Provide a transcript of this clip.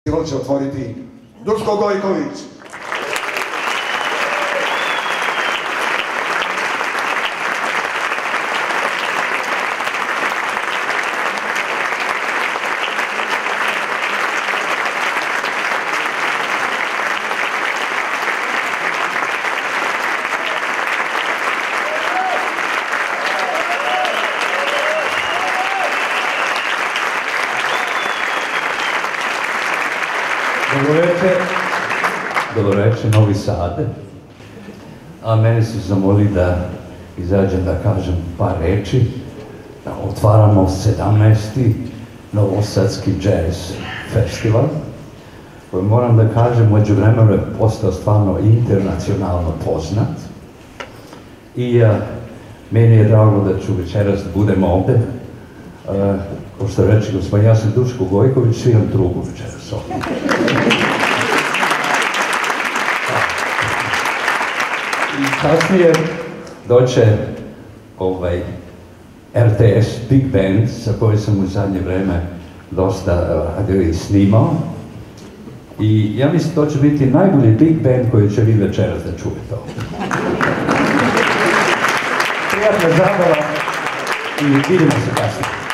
Festival će otvoriti Duško Gojković. Dobroveče, Novi Sad. A mene su zamolili da izađem da kažem par reči. Otvaramo 17. Novosadski jazz festival, koji moram da kažem, umeđu vremenu je postao stvarno internacionalno poznat. I meni je drago da ću večeras da budem ovde. Kao što reče gospodin, ja sam Duško Gojković, sviram trubu večeras ovde. I kasnije doće RTS Big Band, sa kojim sam u zadnje vreme dosta radio i snimao. I ja mislim to će biti najbolji Big Band koji će vi večeras da čujete ovdje. Prijatna zabava i vidimo se kasnije.